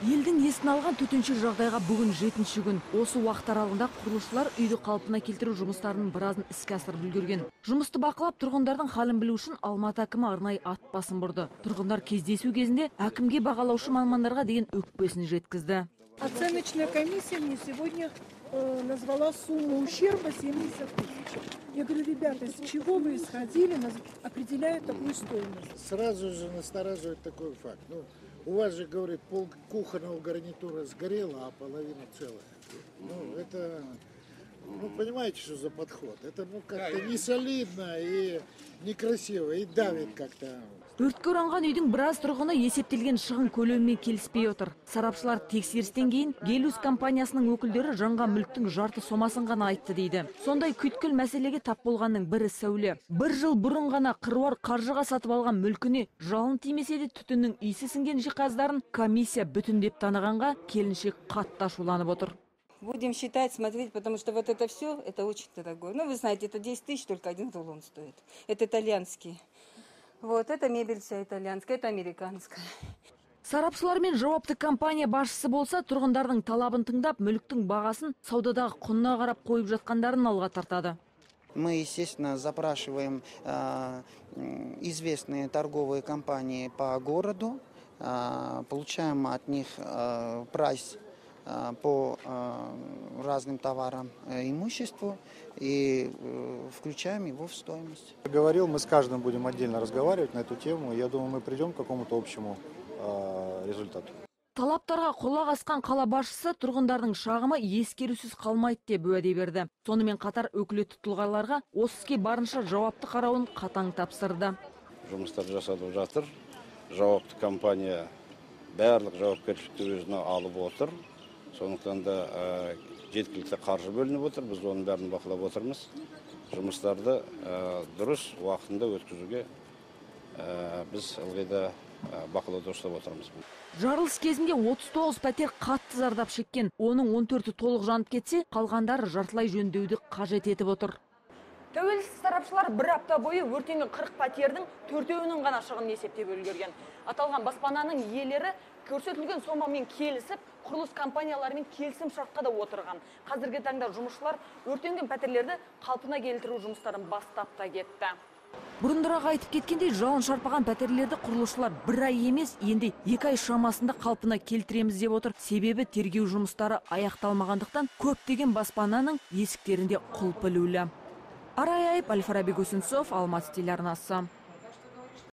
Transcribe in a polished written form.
Елдің есін алған төтенше жағдайға бүгін 7-ші күн. Осы уақыт аралығында құрылысшылар үйді қалпына келтіру жұмыстарының біразын іске асырып үлгерген. Жұмысты бақылап, тұрғындардың халін білу үшін Алматы әкімі арнайы ат басын бұрды. Тұрғындар кездесу кезінде әкімге бағалаушы мамандарға деген өкпесін жеткізді. Оценочная комиссия мне сегодня назвала сумму ущерба 70 тысяч. Я говорю, ребята, с чего вы исходили, определяя такую стоимость? Сразу же настораживает такой факт. Ну, у вас же, говорит, пол кухонного гарнитура сгорела, а половина целая. Ну, это, ну, понимаете, что за подход? Это, ну, как-то не солидно и некрасиво, и давит как-то. Өртке оранған үйдің біраз тұрғыны есептелген шығын көлемімен келіспей отыр. Сарапшылар тексерістен кейін Гелюс компаниясының өкілдері жанған мүліктің жарты сомасын ғана айтты дейді. Сондай күйткіл мәселеге тап болғанның бірі Сәуле. Бір жыл бұрын ғана қыруар қаржыға сатып алған мүлкіне жалын тимесе де түтіннің иісі сіңген жиһаздарын комиссия бүтіндеп танығанға келіншек қатты ашуланып отыр. Будем считать, смотреть, потому что вот это все, это очень дорогое. Ну, вы знаете, это 10 тысяч, только один рулон стоит. Это итальянский. Вот, это мебель вся итальянская, это американская. Сарапшылар мен жауапты компания басшысы болса, тұрғындардың талабын тыңдап, мүліктің бағасын саудадағы құнына қарап қойып жатқандарын алға тартады. Мы, естественно, запрашиваем известные торговые компании по городу, получаем от них прайс по разным товарам и имуществу и включаем его в стоимость. Говорил, мы с каждым будем отдельно разговаривать на эту тему. Я думаю, мы придем к какому-то общему результату. Талаптарға құлақ асқан қала басшысы тұрғындардың шағымы ескерусіз қалмайды деп уәде берді. Сонымен қатар өкілетті тұлғаларға осы іске барынша жауапты қарауын қатаң тапсырды. Жұмыстар жасалып жатыр. Жауапты компания барлық жауапкершілікті өзіне алып отыр. Сондықтан да жеткілікті қаржы бөлініп отыр. Біз оның бәрін бақылап отырмыз. Жұмыстарды дұрыс уақытында өткізуге біз ылғи да бақылауда ұстап отырмыз. Жарылыс кезінде 39 пәтер қатты зардап шеккен. Оның 14-і толық жанып кетсе, қалғандары жартылай жөндеуді қажет етіп отыр. Тәуелсіз сарапшылар бір апта бойы өртенген 40 пәтердің 4-інің ғана шығынын есептеп үлгерген. Аталған баспананың иелері көрсетілген сомамен келісіп, құрылыс компанияларымен келісім шартқа да отырған. Қазіргі таңда жұмысшылар өртенген пәтерлерді қалпына келтіру жұмыстарын бастап та кетті. Бұрындырақ айтып кеткендей, жалын шарпыған пәтерлерді құрылысшылар бір ай емес, енді 2 ай шамасында қалпына келтіреміз деп отыр. Себебі тергеу жұмыстары аяқталмағандықтан көптеген баспананың есіктерінде құлып ілулі. Арай Айып, Әл-Фараби Гусинцов, Алматы телеарнасы.